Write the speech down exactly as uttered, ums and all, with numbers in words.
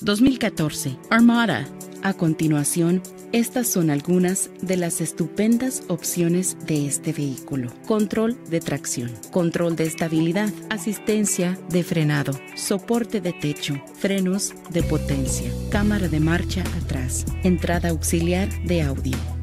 dos mil catorce. Armada. A continuación, estas son algunas de las estupendas opciones de este vehículo. Control de tracción, control de estabilidad, asistencia de frenado, soporte de techo, frenos de potencia, cámara de marcha atrás, entrada auxiliar de audio.